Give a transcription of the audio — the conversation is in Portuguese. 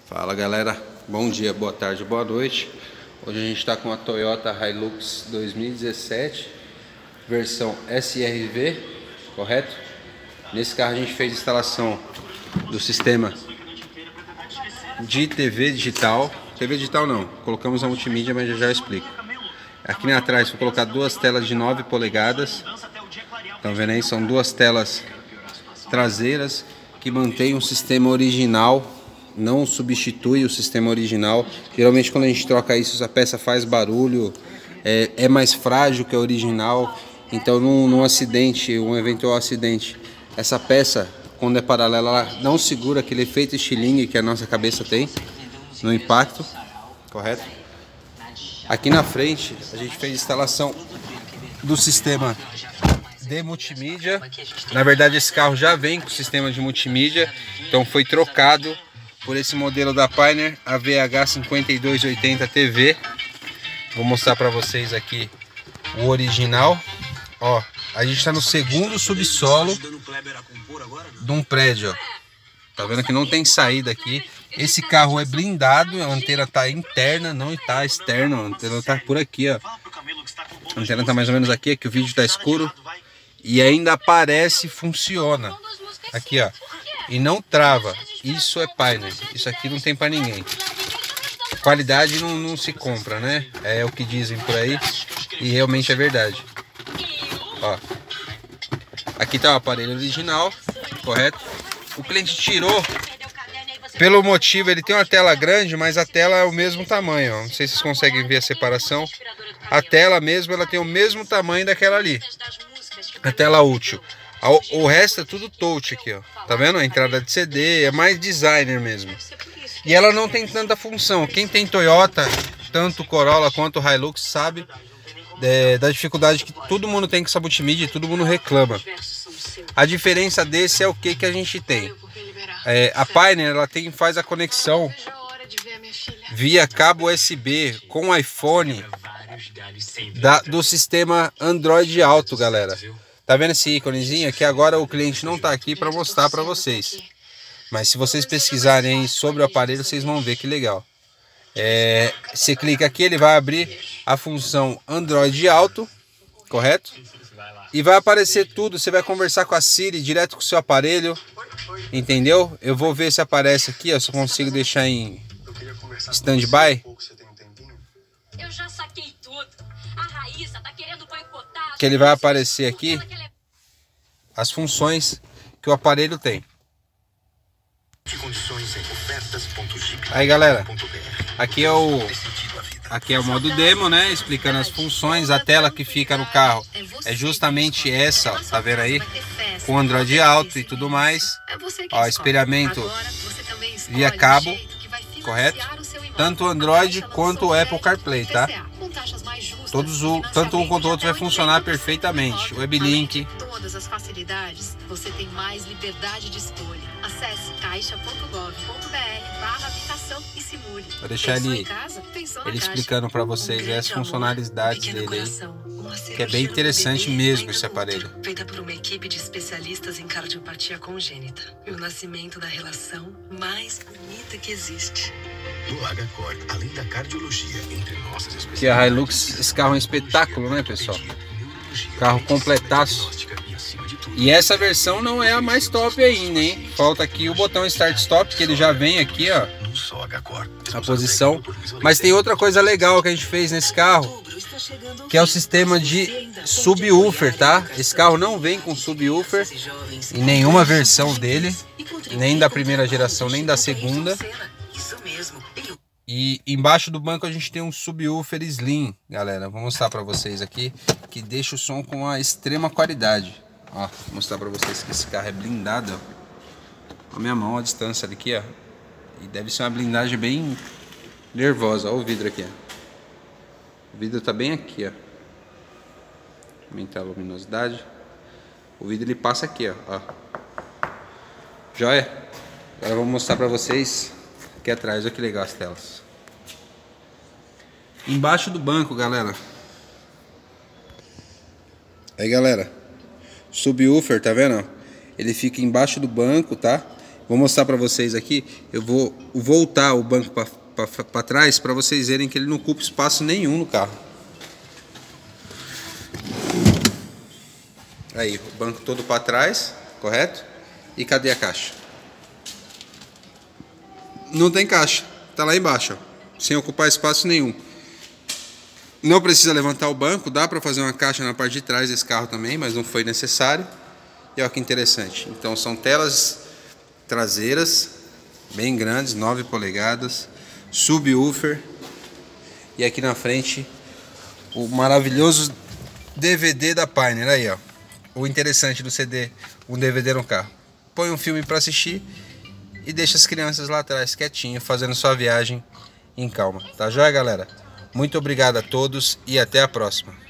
Fala galera, bom dia, boa tarde, boa noite. Hoje a gente está com a Toyota Hilux 2017, versão SRV, correto? Nesse carro a gente fez a instalação do sistema de TV digital. TV digital não, colocamos a multimídia, mas já explico. Aqui atrás foi colocar duas telas de 9 polegadas. Estão vendo aí? São duas telas traseiras que mantêm o sistema original. Não substitui o sistema original. Geralmente quando a gente troca isso, a peça faz barulho, é mais frágil que a original. Então num acidente, um eventual acidente, essa peça, quando é paralela, ela não segura aquele efeito estilingue que a nossa cabeça tem no impacto, correto? Aqui na frente a gente fez a instalação do sistema de multimídia. Na verdade esse carro já vem com o sistema de multimídia, então foi trocado por esse modelo da Pioneer, a VH5280 TV. Vou mostrar para vocês aqui o original. Ó, a gente está no segundo subsolo de um prédio. Ó. Tá vendo que não tem saída aqui. Esse carro é blindado, a antena tá interna, não está externa. A antena tá por aqui, ó. A antena tá mais ou menos aqui, que o vídeo tá escuro. E ainda aparece, funciona. Aqui, ó. E não trava. Isso é Pioneer. Isso aqui não tem para ninguém. Qualidade não se compra, né? É o que dizem por aí. E realmente é verdade. Ó. Aqui tá o aparelho original, correto? O cliente tirou. Pelo motivo, ele tem uma tela grande, mas a tela é o mesmo tamanho. Ó. Não sei se vocês conseguem ver a separação. A tela mesmo, ela tem o mesmo tamanho daquela ali. A tela útil. O resto é tudo touch aqui, ó. Tá vendo? A entrada de CD é mais designer mesmo. E ela não tem tanta função. Quem tem Toyota, tanto Corolla quanto Hilux, sabe da dificuldade que todo mundo tem com essa multimídia e todo mundo reclama. A diferença desse é o que a gente tem. A Pioneer, ela faz a conexão via cabo USB com o iPhone do sistema Android Auto, galera. Tá vendo esse íconezinho aqui? Agora o cliente não tá aqui para mostrar para vocês. Mas se vocês pesquisarem sobre o aparelho, vocês vão ver que legal. Você clica aqui, ele vai abrir a função Android Auto, correto? E vai aparecer tudo, você vai conversar com a Siri direto com o seu aparelho, entendeu? Eu vou ver se aparece aqui, ó, se eu consigo deixar em stand-by. Eu já saquei tudo. A Raíssa tá querendo boicotar. Que ele vai aparecer aqui as funções que o aparelho tem. Aí galera, aqui é o modo demo, né? Explicando as funções. A tela que fica no carro é justamente essa, ó, tá vendo aí? Com Android Auto e tudo mais. Ó, espelhamento via cabo, correto? Tanto o Android quanto o Apple CarPlay, tá? Tanto um quanto o outro vai funcionar perfeitamente. Weblink. Todas as facilidades, você tem mais liberdade de escolha. Acesse caixa.gov.br/habitação e simule. Vou deixar ele explicando para vocês as funcionalidades dele aí, que é bem interessante mesmo esse aparelho. Feita por uma equipe de especialistas em cardiopatia congênita. E o nascimento da relação mais bonita que existe. No HCor, além da cardiologia entre nossas especialidades. Que a Hilux, esse carro é um espetáculo, né, pessoal? Carro completaço. E essa versão não é a mais top ainda, hein? Falta aqui o botão Start Stop, que ele já vem aqui, ó, a posição. Mas tem outra coisa legal que a gente fez nesse carro, que é o sistema de subwoofer, tá? Esse carro não vem com subwoofer em nenhuma versão dele, nem da primeira geração, nem da segunda. E embaixo do banco a gente tem um subwoofer slim, galera. Vou mostrar para vocês aqui, que deixa o som com uma extrema qualidade. Ó, vou mostrar para vocês que esse carro é blindado, ó. A minha mão, a distância aqui, ó. E deve ser uma blindagem bem nervosa. Ó o vidro aqui, ó. O vidro tá bem aqui, ó. Aumentar a luminosidade. O vidro ele passa aqui, ó. Joia? Agora eu vou mostrar para vocês aqui atrás. Olha que legal as telas. Embaixo do banco, galera. Aí, galera. Subwoofer, tá vendo? Ele fica embaixo do banco, tá? Vou mostrar para vocês aqui. Eu vou voltar o banco para trás para vocês verem que ele não ocupa espaço nenhum no carro. Aí, o banco todo para trás, correto? E cadê a caixa? Não tem caixa, tá lá embaixo, ó, sem ocupar espaço nenhum. Não precisa levantar o banco, dá para fazer uma caixa na parte de trás desse carro também, mas não foi necessário. E olha que interessante. Então são telas traseiras bem grandes, 9 polegadas, subwoofer e aqui na frente o maravilhoso DVD da Pioneer. Aí, ó, o interessante do CD, um DVD no carro. Põe um filme para assistir e deixa as crianças lá atrás quietinho, fazendo sua viagem em calma. Tá joia, galera? Muito obrigado a todos e até a próxima.